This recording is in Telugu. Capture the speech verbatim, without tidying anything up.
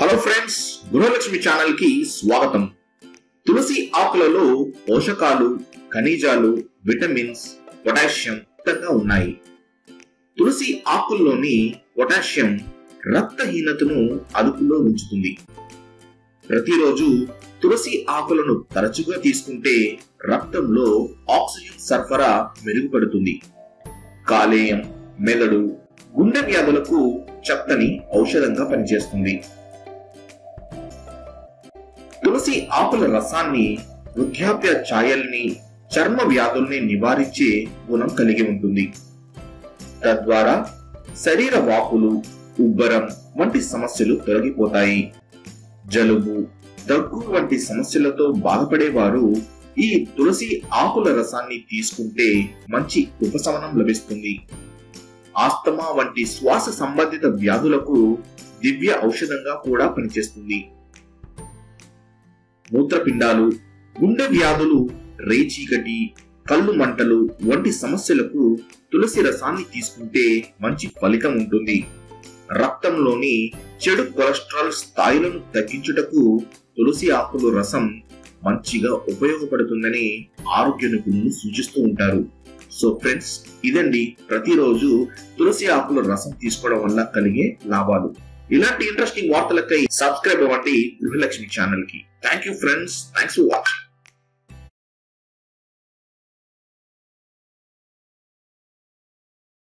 హలో ఫ్రెండ్స్, గృహలక్ష్మి ఛానల్ కి స్వాగతం. తులసి ఆకులలో పోషకాలు, ఖనిజాలు, విటమిన్స్, పొటాషియం అధికంగా ఉన్నాయి. తులసి ఆకుల్లోని పొటాషియం రక్తహీనతను అదుపులో ఉంచుతుంది. ప్రతిరోజు తులసి ఆకులను తరచుగా తీసుకుంటే రక్తంలో ఆక్సిజన్ సరఫరా మెరుగుపడుతుంది. కాలేయం, మెదడు, గుండె వ్యాధులకు చక్కని ఔషధంగా పనిచేస్తుంది. తులసి ఆకుల రసాన్ని వృద్ధాప్య ఛాయల్ని, చర్మ వ్యాధుల్ని నివారించే గుణం కలిగి ఉంటుంది. తద్వారా శరీర వాపులు, ఉబ్బరం వంటి సమస్యలు తొలగిపోతాయి. జలుబు, దగ్గు వంటి సమస్యలతో బాధపడేవారు ఈ తులసి ఆకుల రసాన్ని తీసుకుంటే మంచి ఉపశమనం లభిస్తుంది. ఆస్తమా వంటి శ్వాస సంబంధిత వ్యాధులకు దివ్య ఔషధంగా కూడా పనిచేస్తుంది. మూత్రపిండాలు, గుండె వ్యాధులు, రేచీకటి, కళ్ళు మంటలు వంటి సమస్యలకు తులసి రసాన్ని తీసుకుంటే మంచి ఫలితం ఉంటుంది. రక్తంలోని చెడు కొలెస్ట్రాల్ స్థాయిలను తగ్గించుటకు తులసి ఆకుల రసం మంచిగా ఉపయోగపడుతుందని ఆరోగ్య నిపుణులు సూచిస్తూ ఉంటారు. సో ఫ్రెండ్స్, ఇదండి ప్రతిరోజు తులసి ఆకుల రసం తీసుకోవడం వల్ల కలిగే లాభాలు. ఇలాంటి ఇంట్రెస్టింగ్ వార్తలకై సబ్స్క్రైబ్ అవ్వండి గృహలక్ష్మి ఛానల్ కి. Thank you friends, thanks for watching.